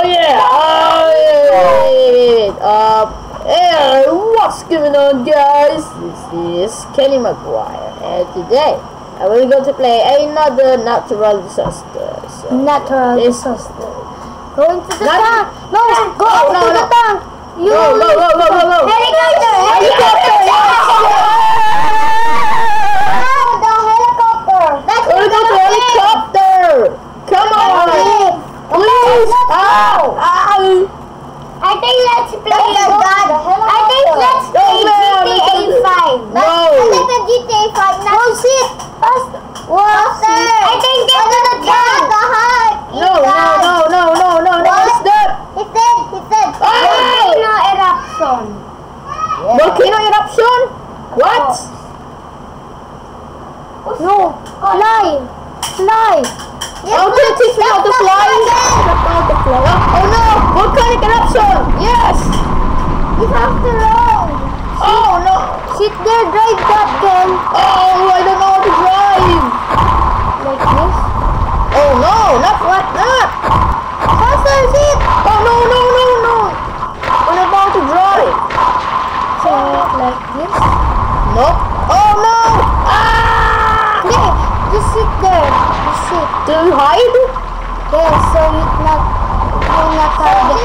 Oh yeah! Wait. Hey, what's going on, guys? This is Kenny Maguire, and today I will go to play another natural disaster. So Natural disaster. Going to the tank. No, go to the tank. You Go. Helicopter. Helicopter. The helicopter. That's We're going to helicopter. Come on. Please. Ow. I think let's play. I think let's play GTA 5. No. Let's play GTA 5. No shit. Faster. I think this is the tank. No. What's that? He said. Volcano eruption. Volcano eruption? What? No. Fly. Okay, teach me how to fly. Oh no! Volcanic eruption! Yes! You have to run. Oh no! Sit there, drive that gun. Oh, I don't know how to drive! Like this. Oh no! Not! Faster, sit. Oh no! I don't know how to drive! So, like this. No! Oh no! Ah! Okay, just sit there. Just sit. To hide? Yes, so you'll not target.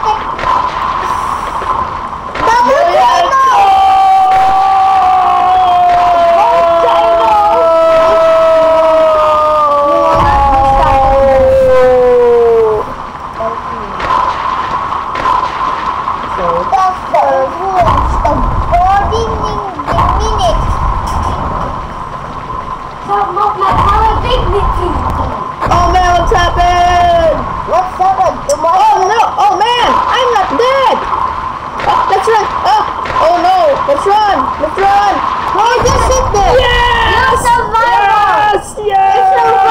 Oh man, what's happened? What's happened? Oh no! Oh man! I'm not dead! Let's run! Oh no! Let's run! No, just sit there. Yes! You're survivor. Yes!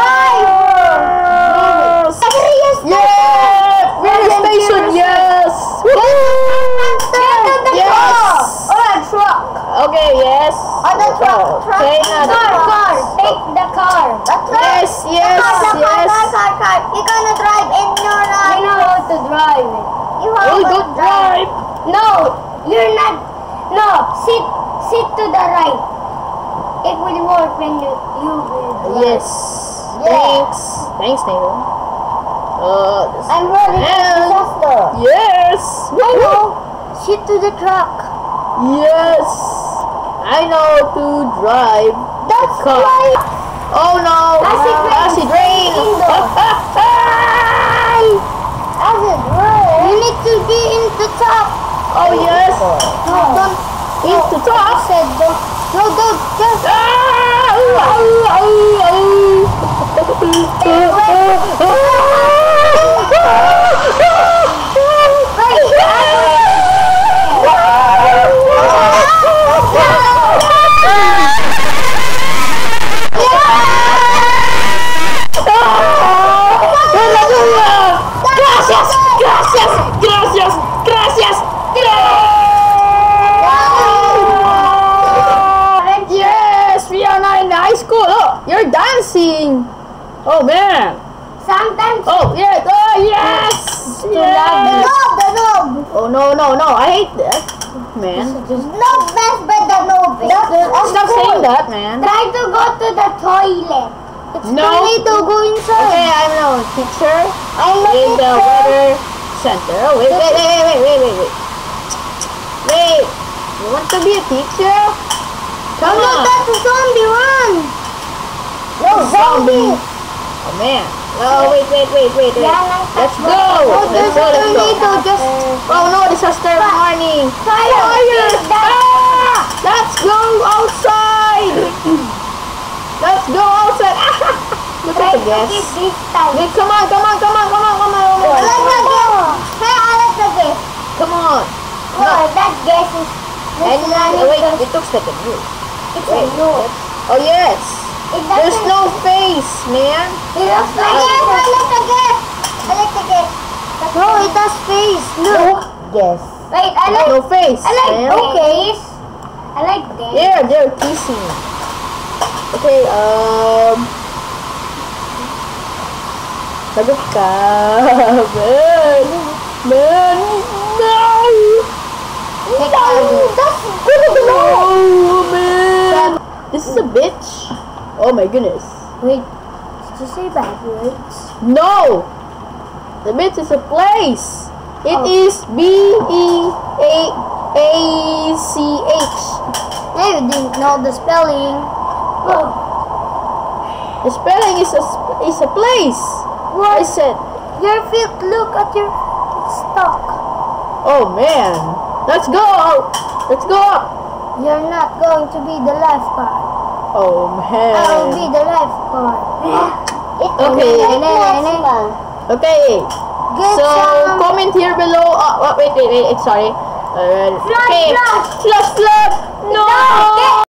Yeah! Fire station! Yes! Yes! Truck. Okay, yes. On the truck. Okay, now the Car. Take the car. Yes. Car. You're gonna drive in your life. You know how to drive it. You have Oh, to don't drive! No, you're not. No, sit to the right. It will work when you will drive. Yes. Thanks, Nero. I'm ready for disaster. Yes! No, sit to the truck. Yes! I know to drive That's the car. right. Oh no! Acid rain. Acid rain. You need to be in the top. Oh yes! No, don't. Into top? I said don't. No, don't. Just. Gracias! Yes! We are now in the high school! Oh! You're dancing! Oh man! Sometimes. Oh yes! Oh yes! Yes! The knob. Oh no! I hate that, man. Not best, but the knob. Stop saying that, man. Try to go to the toilet. It's No. too late to go inside. Okay, I'm no teacher I'm a in the teacher. weather center. Oh wait! Wait! You want to be a teacher? Come No, on! that's a zombie. Run. No, Zombie. Oh man! Oh wait! Yeah, like that. Let's go! No, Let's there's go! no need to just. Oh no! Disaster warning! Fire! Let's go outside! Let's go outside! Look at the gas. Wait, come on! I like the gas. Hey, I like the gas. Come on! Oh, that gas is. And wait, it looks like a blue. It's a no. Oh yes! It There's doesn't. no face, man! It looks like gas. I like the gas. No, it has face. Look. Yes. Wait, I like. No face, I like man. okay. I like gas. Yeah, they're kissing. Okay, Lagot ka. Man. Man. No. No, man. This is a bitch. Oh my goodness. Wait, did you say bad words? No. The bitch is a place. It is B-E-A-C-H. Hey, you didn't know the spelling. Oh. The spelling is a place. What? I said. Your feet, look at your stock. Oh man. Let's go. Let's go up. You're not going to be the lifeguard. Oh man. I'll be the lifeguard. Okay. Okay. Get So some. comment here below. Wait. Sorry. Okay. Flush. Flush. No.